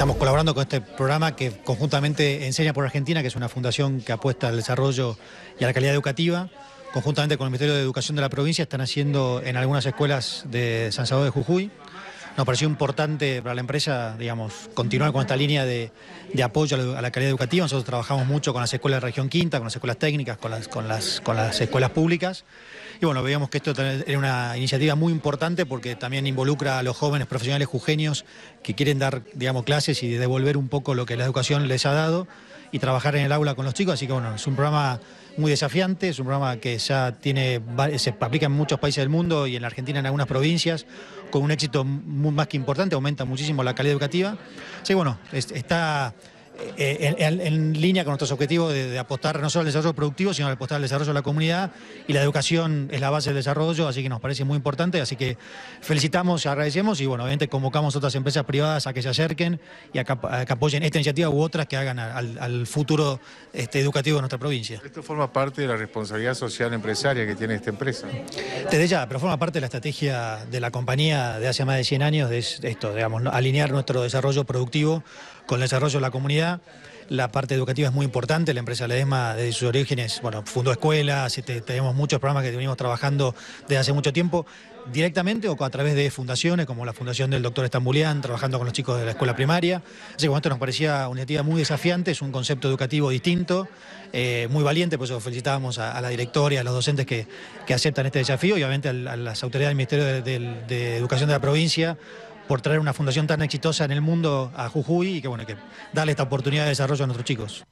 Estamos colaborando con este programa que conjuntamente Enseña por Argentina, que es una fundación que apuesta al desarrollo y a la calidad educativa. Conjuntamente con el Ministerio de Educación de la provincia están haciendo en algunas escuelas de San Salvador de Jujuy. Nos pareció importante para la empresa, digamos, continuar con esta línea de apoyo a la calidad educativa. Nosotros trabajamos mucho con las escuelas de Región Quinta, con las escuelas técnicas, con las escuelas públicas. Y bueno, veíamos que esto era una iniciativa muy importante porque también involucra a los jóvenes profesionales jujeños que quieren dar, digamos, clases y devolver un poco lo que la educación les ha dado y trabajar en el aula con los chicos. Así que bueno, es un programa muy desafiante, es un programa que ya se aplica en muchos países del mundo y en la Argentina en algunas provincias, con un éxito más que importante, aumenta muchísimo la calidad educativa. Así que bueno, está en línea con nuestros objetivos de apostar no solo al desarrollo productivo, sino al apostar al desarrollo de la comunidad, y la educación es la base del desarrollo, así que nos parece muy importante. Así que felicitamos y agradecemos y bueno, obviamente convocamos a otras empresas privadas a que se acerquen y a que apoyen esta iniciativa u otras que hagan al futuro educativo de nuestra provincia. Esto forma parte de la responsabilidad social empresaria que tiene esta empresa. Desde ya, pero forma parte de la estrategia de la compañía de hace más de 100 años, de esto, digamos, alinear nuestro desarrollo productivo con el desarrollo de la comunidad. La parte educativa es muy importante. La empresa Ledesma, desde sus orígenes, bueno, fundó escuelas, tenemos muchos programas que venimos trabajando desde hace mucho tiempo, directamente o a través de fundaciones, como la fundación del doctor Estambulián, trabajando con los chicos de la escuela primaria. Así que bueno, esto nos parecía una iniciativa muy desafiante, es un concepto educativo distinto, muy valiente, por eso felicitábamos a la directora y a los docentes que aceptan este desafío, y obviamente a las autoridades del Ministerio de Educación de la provincia, por traer una fundación tan exitosa en el mundo a Jujuy y que darle esta oportunidad de desarrollo a nuestros chicos.